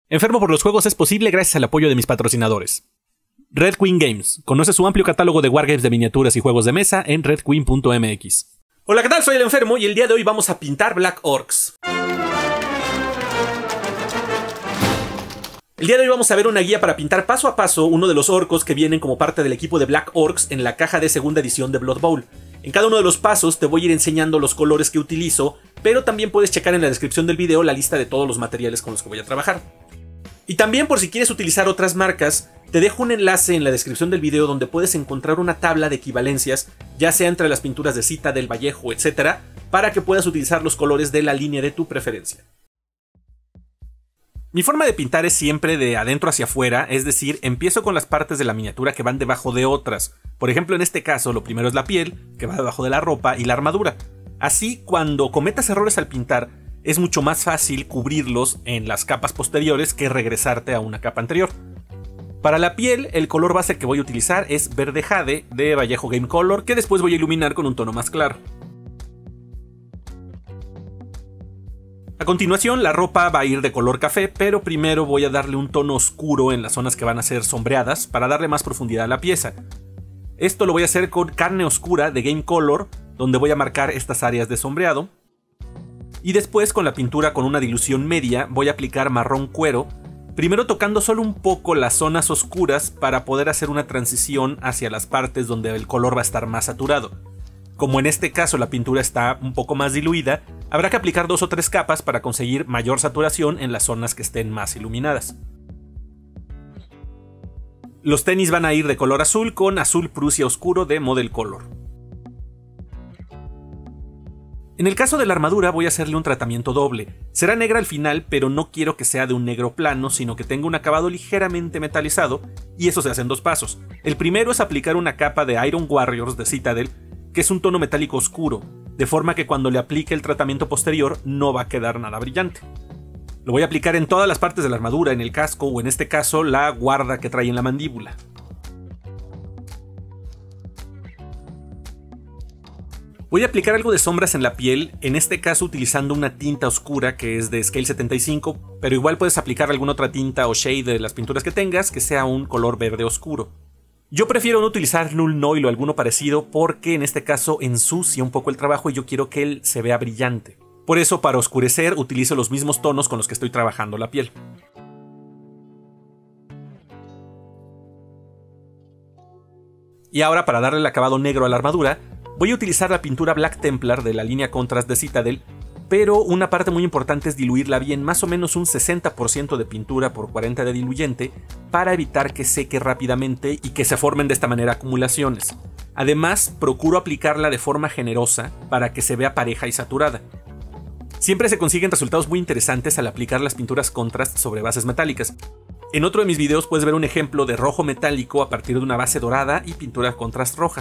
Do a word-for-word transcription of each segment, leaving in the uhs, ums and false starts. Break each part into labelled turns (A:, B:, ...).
A: Enfermo por los juegos es posible gracias al apoyo de mis patrocinadores. Red Queen Games. Conoce su amplio catálogo de wargames de miniaturas y juegos de mesa en red queen punto m x. Hola, ¿qué tal? Soy el Enfermo y el día de hoy vamos a pintar Black Orcs. El día de hoy vamos a ver una guía para pintar paso a paso uno de los orcos que vienen como parte del equipo de Black Orcs en la caja de segunda edición de Blood Bowl. En cada uno de los pasos te voy a ir enseñando los colores que utilizo, pero también puedes checar en la descripción del video la lista de todos los materiales con los que voy a trabajar. Y también, por si quieres utilizar otras marcas, te dejo un enlace en la descripción del video donde puedes encontrar una tabla de equivalencias, ya sea entre las pinturas de Citadel, Vallejo, etcétera, para que puedas utilizar los colores de la línea de tu preferencia. Mi forma de pintar es siempre de adentro hacia afuera, es decir, empiezo con las partes de la miniatura que van debajo de otras. Por ejemplo, en este caso, lo primero es la piel, que va debajo de la ropa, y la armadura. Así, cuando cometas errores al pintar, es mucho más fácil cubrirlos en las capas posteriores que regresarte a una capa anterior. Para la piel, el color base que voy a utilizar es verde jade de Vallejo Game Color, que después voy a iluminar con un tono más claro. A continuación, la ropa va a ir de color café, pero primero voy a darle un tono oscuro en las zonas que van a ser sombreadas para darle más profundidad a la pieza. Esto lo voy a hacer con carne oscura de Game Color, donde voy a marcar estas áreas de sombreado. Y después, con la pintura con una dilución media, voy a aplicar marrón cuero, primero tocando solo un poco las zonas oscuras para poder hacer una transición hacia las partes donde el color va a estar más saturado. Como en este caso la pintura está un poco más diluida, habrá que aplicar dos o tres capas para conseguir mayor saturación en las zonas que estén más iluminadas. Los tenis van a ir de color azul con azul Prusia oscuro de Model Color. En el caso de la armadura voy a hacerle un tratamiento doble. Será negra al final, pero no quiero que sea de un negro plano, sino que tenga un acabado ligeramente metalizado, y eso se hace en dos pasos. El primero es aplicar una capa de Iron Warriors de Citadel, que es un tono metálico oscuro, de forma que cuando le aplique el tratamiento posterior no va a quedar nada brillante. Lo voy a aplicar en todas las partes de la armadura, en el casco o en este caso la guarda que trae en la mandíbula. Voy a aplicar algo de sombras en la piel, en este caso utilizando una tinta oscura que es de Scale setenta y cinco, pero igual puedes aplicar alguna otra tinta o shade de las pinturas que tengas que sea un color verde oscuro. Yo prefiero no utilizar Null Noil o alguno parecido porque en este caso ensucia un poco el trabajo y yo quiero que él se vea brillante. Por eso, para oscurecer utilizo los mismos tonos con los que estoy trabajando la piel. Y ahora, para darle el acabado negro a la armadura, voy a utilizar la pintura Black Templar de la línea Contrast de Citadel, pero una parte muy importante es diluirla bien, más o menos un sesenta por ciento de pintura por cuarenta de diluyente, para evitar que seque rápidamente y que se formen de esta manera acumulaciones. Además, procuro aplicarla de forma generosa para que se vea pareja y saturada. Siempre se consiguen resultados muy interesantes al aplicar las pinturas Contrast sobre bases metálicas. En otro de mis videos puedes ver un ejemplo de rojo metálico a partir de una base dorada y pintura Contrast roja.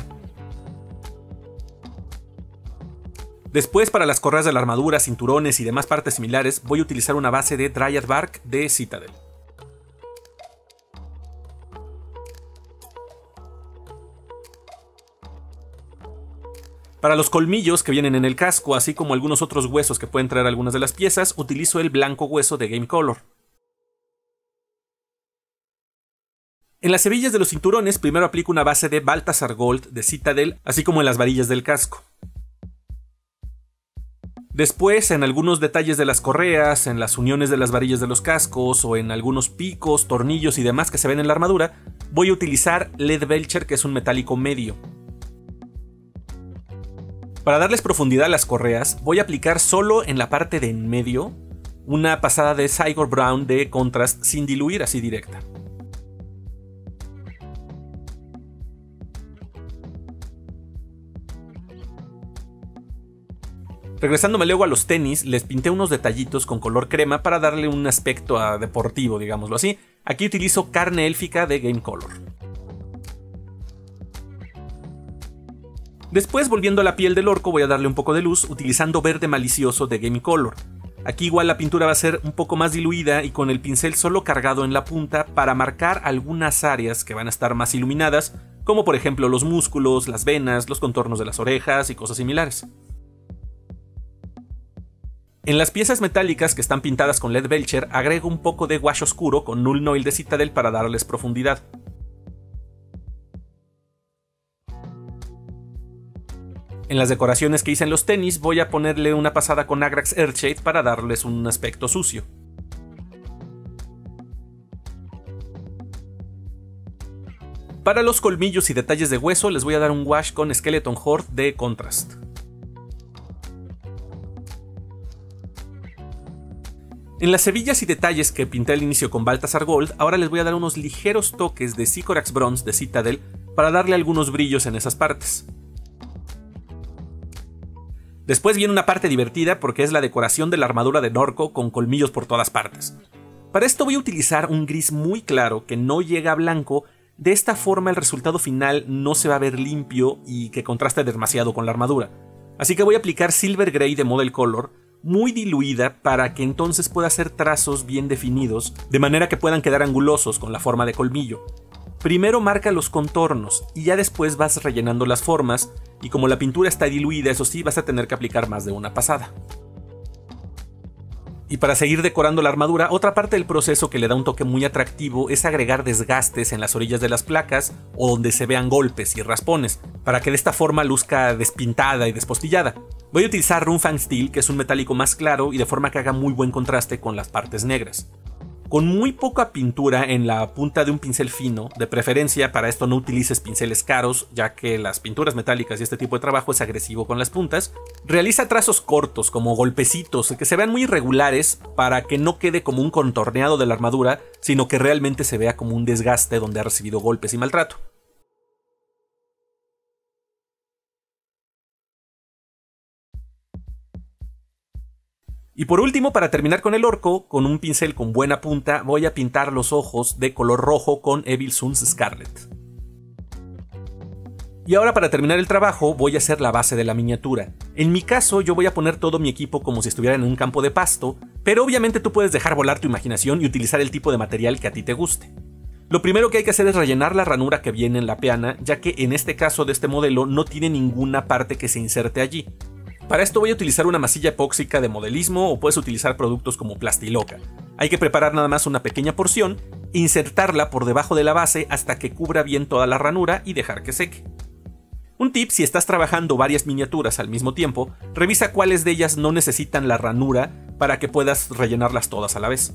A: Después, para las correas de la armadura, cinturones y demás partes similares, voy a utilizar una base de Dryad Bark de Citadel. Para los colmillos que vienen en el casco, así como algunos otros huesos que pueden traer algunas de las piezas, utilizo el blanco hueso de Game Color. En las hebillas de los cinturones, primero aplico una base de Balthasar Gold de Citadel, así como en las varillas del casco. Después, en algunos detalles de las correas, en las uniones de las varillas de los cascos o en algunos picos, tornillos y demás que se ven en la armadura, voy a utilizar Leadbelcher, que es un metálico medio. Para darles profundidad a las correas, voy a aplicar solo en la parte de en medio una pasada de Cygor Brown de Contrast sin diluir, así directa. Regresándome luego a los tenis, les pinté unos detallitos con color crema para darle un aspecto a deportivo, digámoslo así. Aquí utilizo carne élfica de Game Color. Después, volviendo a la piel del orco, voy a darle un poco de luz utilizando verde malicioso de Game Color. Aquí igual la pintura va a ser un poco más diluida y con el pincel solo cargado en la punta para marcar algunas áreas que van a estar más iluminadas, como por ejemplo los músculos, las venas, los contornos de las orejas y cosas similares. En las piezas metálicas que están pintadas con L E D Belcher agrego un poco de wash oscuro con Null Noil de Citadel para darles profundidad. En las decoraciones que hice en los tenis voy a ponerle una pasada con Agrax Earthshade para darles un aspecto sucio. Para los colmillos y detalles de hueso les voy a dar un wash con Skeleton Horde de Contrast. En las hebillas y detalles que pinté al inicio con Balthasar Gold, ahora les voy a dar unos ligeros toques de Sycorax Bronze de Citadel para darle algunos brillos en esas partes. Después viene una parte divertida porque es la decoración de la armadura de Norco con colmillos por todas partes. Para esto voy a utilizar un gris muy claro que no llega a blanco. De esta forma el resultado final no se va a ver limpio y que contraste demasiado con la armadura. Así que voy a aplicar Silver Grey de Model Color, muy diluida para que entonces pueda hacer trazos bien definidos, de manera que puedan quedar angulosos con la forma de colmillo. Primero marca los contornos y ya después vas rellenando las formas, y como la pintura está diluida, eso sí, vas a tener que aplicar más de una pasada. Y para seguir decorando la armadura, otra parte del proceso que le da un toque muy atractivo es agregar desgastes en las orillas de las placas o donde se vean golpes y raspones, para que de esta forma luzca despintada y despostillada. Voy a utilizar Runefang Steel, que es un metálico más claro y de forma que haga muy buen contraste con las partes negras. Con muy poca pintura en la punta de un pincel fino, de preferencia para esto no utilices pinceles caros, ya que las pinturas metálicas y este tipo de trabajo es agresivo con las puntas. Realiza trazos cortos, como golpecitos, que se vean muy irregulares para que no quede como un contorneado de la armadura, sino que realmente se vea como un desgaste donde ha recibido golpes y maltrato. Y por último, para terminar con el orco, con un pincel con buena punta, voy a pintar los ojos de color rojo con Evil Sunz Scarlet. Y ahora para terminar el trabajo voy a hacer la base de la miniatura. En mi caso yo voy a poner todo mi equipo como si estuviera en un campo de pasto, pero obviamente tú puedes dejar volar tu imaginación y utilizar el tipo de material que a ti te guste. Lo primero que hay que hacer es rellenar la ranura que viene en la peana, ya que en este caso de este modelo no tiene ninguna parte que se inserte allí. Para esto voy a utilizar una masilla epóxica de modelismo o puedes utilizar productos como Plastiloca. Hay que preparar nada más una pequeña porción, insertarla por debajo de la base hasta que cubra bien toda la ranura y dejar que seque. Un tip: si estás trabajando varias miniaturas al mismo tiempo, revisa cuáles de ellas no necesitan la ranura para que puedas rellenarlas todas a la vez.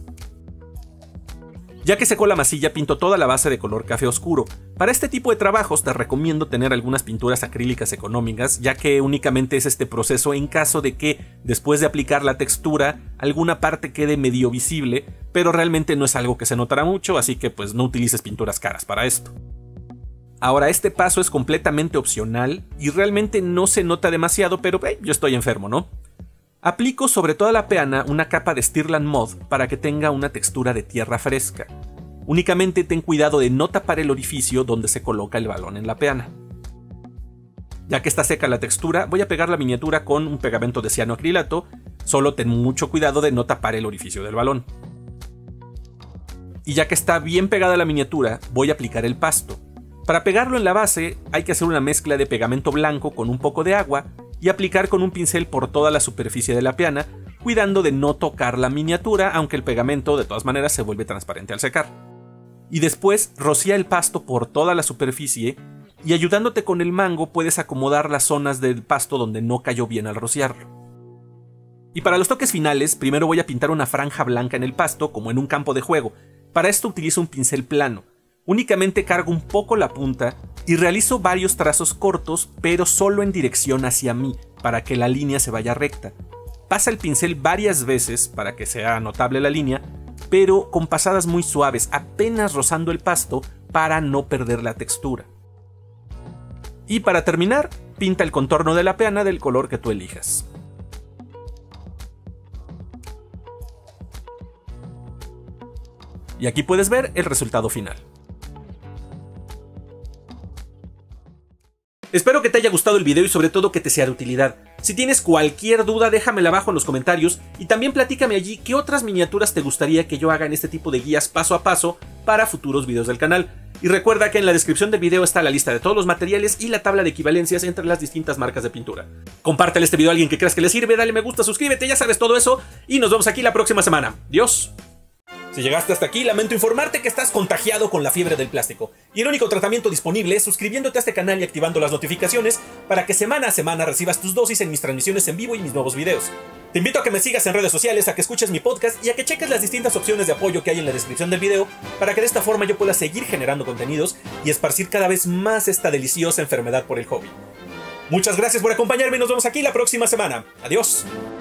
A: Ya que secó la masilla, pinto toda la base de color café oscuro. Para este tipo de trabajos te recomiendo tener algunas pinturas acrílicas económicas, ya que únicamente es este proceso en caso de que, después de aplicar la textura, alguna parte quede medio visible, pero realmente no es algo que se notará mucho, así que pues no utilices pinturas caras para esto. Ahora, este paso es completamente opcional y realmente no se nota demasiado, pero hey, yo estoy enfermo, ¿no? Aplico sobre toda la peana una capa de Stirland Moth para que tenga una textura de tierra fresca. Únicamente ten cuidado de no tapar el orificio donde se coloca el balón en la peana. Ya que está seca la textura, voy a pegar la miniatura con un pegamento de cianoacrilato, solo ten mucho cuidado de no tapar el orificio del balón. Y ya que está bien pegada la miniatura, voy a aplicar el pasto. Para pegarlo en la base hay que hacer una mezcla de pegamento blanco con un poco de agua y aplicar con un pincel por toda la superficie de la peana, cuidando de no tocar la miniatura, aunque el pegamento de todas maneras se vuelve transparente al secar. Y después rocía el pasto por toda la superficie y ayudándote con el mango puedes acomodar las zonas del pasto donde no cayó bien al rociarlo. Y para los toques finales, primero voy a pintar una franja blanca en el pasto como en un campo de juego. Para esto utilizo un pincel plano. Únicamente cargo un poco la punta y realizo varios trazos cortos, pero solo en dirección hacia mí, para que la línea se vaya recta. Pasa el pincel varias veces para que sea notable la línea, pero con pasadas muy suaves, apenas rozando el pasto para no perder la textura. Y para terminar, pinta el contorno de la peana del color que tú elijas. Y aquí puedes ver el resultado final. Espero que te haya gustado el video y sobre todo que te sea de utilidad. Si tienes cualquier duda déjamela abajo en los comentarios y también platícame allí qué otras miniaturas te gustaría que yo haga en este tipo de guías paso a paso para futuros videos del canal. Y recuerda que en la descripción del video está la lista de todos los materiales y la tabla de equivalencias entre las distintas marcas de pintura. Compártele este video a alguien que creas que le sirve, dale me gusta, suscríbete, ya sabes todo eso, y nos vemos aquí la próxima semana. Adiós. Si llegaste hasta aquí, lamento informarte que estás contagiado con la fiebre del plástico. Y el único tratamiento disponible es suscribiéndote a este canal y activando las notificaciones para que semana a semana recibas tus dosis en mis transmisiones en vivo y mis nuevos videos. Te invito a que me sigas en redes sociales, a que escuches mi podcast y a que cheques las distintas opciones de apoyo que hay en la descripción del video para que de esta forma yo pueda seguir generando contenidos y esparcir cada vez más esta deliciosa enfermedad por el hobby. Muchas gracias por acompañarme y nos vemos aquí la próxima semana. Adiós.